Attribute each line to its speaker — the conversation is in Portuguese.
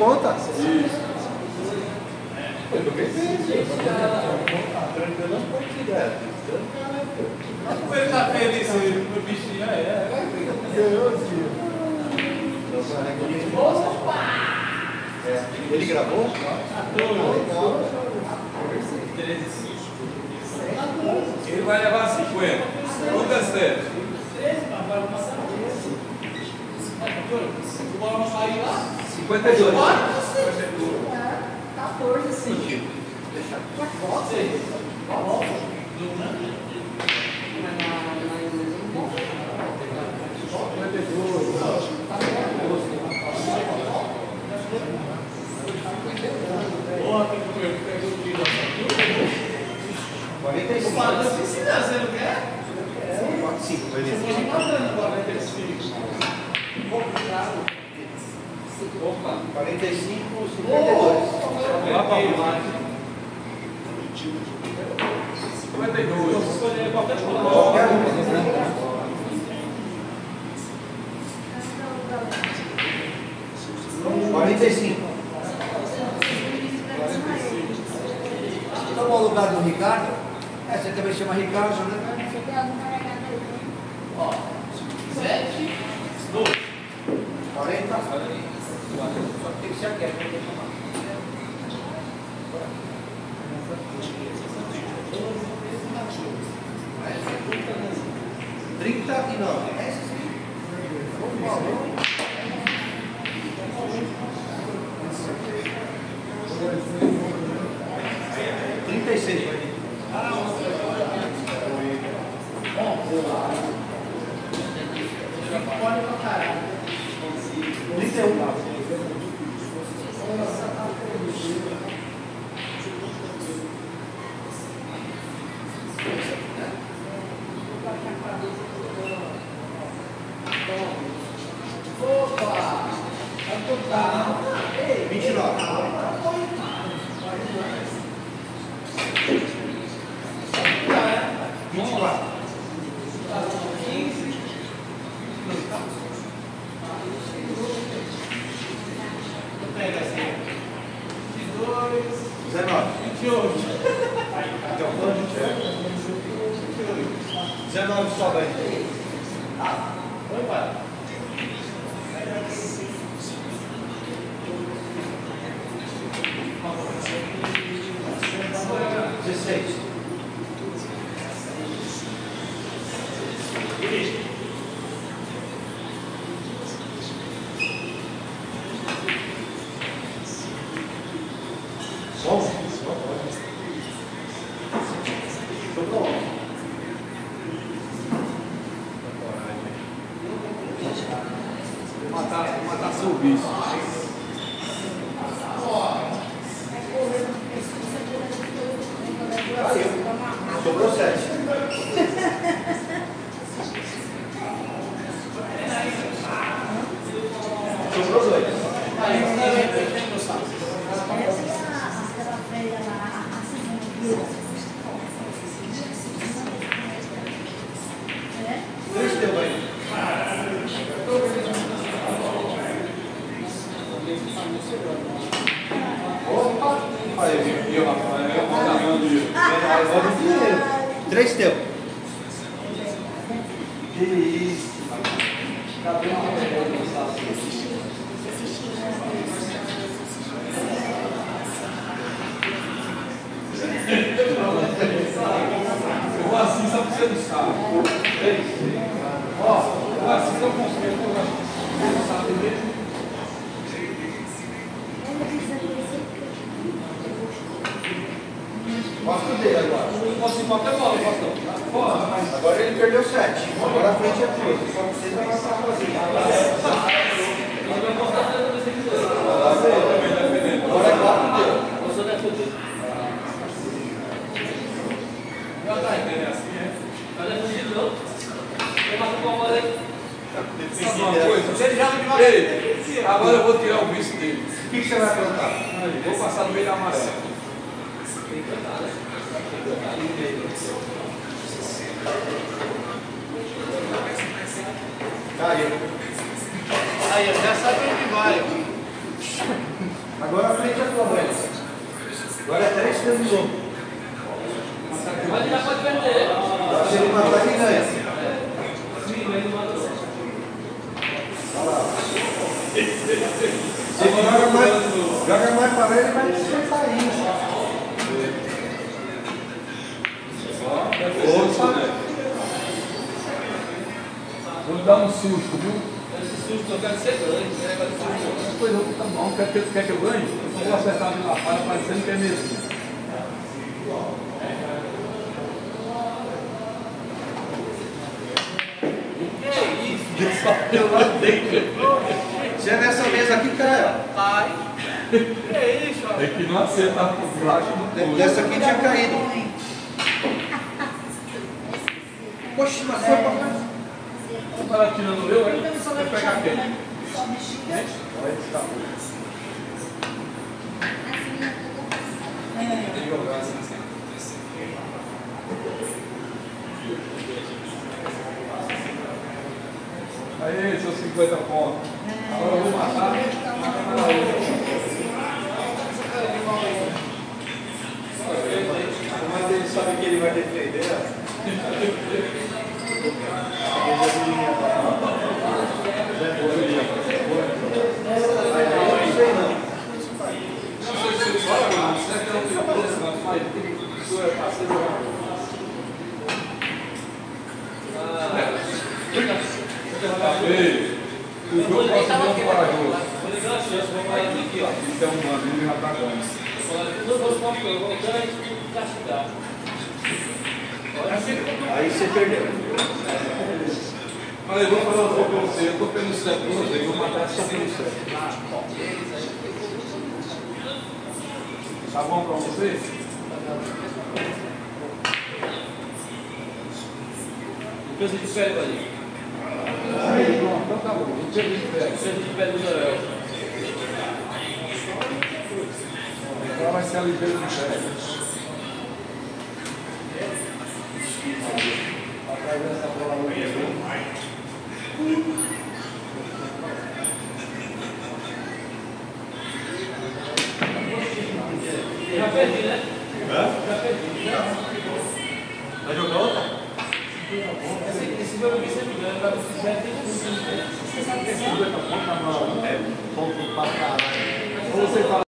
Speaker 1: ponta.
Speaker 2: Isso. Eu também sei.
Speaker 3: Como ele tá feliz, o bichinho
Speaker 1: Ganhou, tio.
Speaker 2: Ele gravou?
Speaker 3: Ele vai levar 50. Quanto é certo? O bola não sair lá?
Speaker 2: 52.
Speaker 4: 14, sim. Você não quer?
Speaker 2: 45, vai ver. Opa, 45, 52.
Speaker 3: 52.
Speaker 2: Qualquer um. 45. Toma o lugar do Ricardo. Você também chama Ricardo, né?
Speaker 4: Ó,
Speaker 3: 7, 2.
Speaker 2: 40.
Speaker 3: Só tem que ser quieto.
Speaker 4: Opa!
Speaker 2: 29. 24.
Speaker 3: 15. 22.
Speaker 2: 19.
Speaker 3: 28.
Speaker 2: Então, quando 19 sobe aí.
Speaker 3: Vai, vai.
Speaker 2: 16. 11.
Speaker 3: Matar seu bicho.
Speaker 2: Sobrou 7. Sobrou 2.
Speaker 4: Aquela feia lá, a Cisne. É?
Speaker 2: 3 teu aí. Opa! Aí, viu, rapaz? É uma ganhando dinheiro. 3 teu. Que isso?
Speaker 3: Eu vou assim só pra você não sabe. Ó, eu vou assim só pra você não sabe mesmo.
Speaker 2: Mostra o dele agora.
Speaker 3: Posso ir qualquer bola, posso?
Speaker 2: Agora ele perdeu 7. Agora a frente é tua. Só você vai passar sozinho. Agora é 4 dele.
Speaker 3: Já tá entendendo assim, é? Tá defendido não? Eu mato com a bola aí. Sabe uma coisa?
Speaker 2: Ele já não vai.
Speaker 3: Ei, agora eu vou tirar o vice dele.
Speaker 2: O que você vai aprontar?
Speaker 3: Vou passar no meio da amarela.
Speaker 2: Caiu.
Speaker 1: Aí, já sabe onde vai. Agora a frente é tua, Breno. Agora é 3 vezes de novo.
Speaker 3: Mas ele já pode perder.
Speaker 1: Se ele matar, ele ganha.
Speaker 3: Sim, mas ele mata.
Speaker 1: Olha lá. Se ele joga mais para ele, ele vai despertar isso.
Speaker 3: Vou dar um susto, viu? Esse susto eu quero ser grande, né? Pois não, tá bom. Quer que eu ganhe? Eu só vou acertar ali na falha, parecendo que é mesmo. Que isso? Eu lá dentro.
Speaker 1: Se é nessa mesa aqui, cai.
Speaker 4: Ai. Que isso, ó.
Speaker 3: É que não acerta por baixo do todo.
Speaker 1: Dessa aqui tinha caído. Poxa, mas foi pra cá.
Speaker 3: Você tá tirando o meu, hein? Vai pegar quem?
Speaker 4: Só bexiga.
Speaker 3: Aí, seus 50 pontos. Agora eu vou matar.
Speaker 1: Mas ele sabe que ele vai defender.
Speaker 3: O jogo pode ser um corajoso. Vou ligar a chance, vou falar aqui, ó. Isso é um ano, ele já tá ganhando. Não vou falar com ele, vou ganhar e castigar.
Speaker 1: Aí você perdeu.
Speaker 3: Olha, eu vou falar uma coisa pra você. Eu tô pelo certo com você, eu vou matar só pelo certo. Tá bom pra você? O peso de pele, Valinho. Aí, pronto, então tá bom. O peso de pele. O peso de pele do Joel. Agora vai ser a ligeira de pele. Atrás dessa bola no meio. Já perdi, né? Já perdi.
Speaker 1: Vai jogar outra?
Speaker 3: Esse jogo aqui sempre ganha, vai você já tem
Speaker 1: Esse 50 pontos na mão. É ponto pra caralho.
Speaker 3: Ou você fala